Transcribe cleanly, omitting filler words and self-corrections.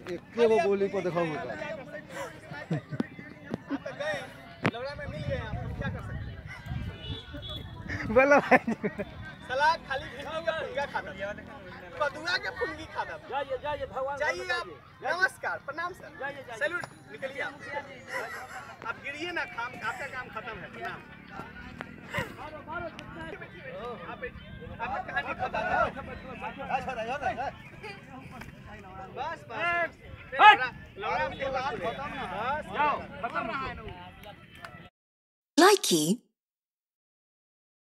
एक के वो गोली पर दिखाओ मुझे। लौड़ा में मिल गए आप क्या कर सकते हैं? बोलो भाई सलाह खाली फुनगा खाता कदुआ के फुनगी खाता जाइए भगवान चाहिए आप। नमस्कार प्रणाम सर सैल्यूट निकलिए आप गिरिए ना काम आपका काम खत्म है प्रणाम। आप कहानी खत्म है बस बस लौड़ा के बाद खत्म ना बस जाओ खत्म। Likey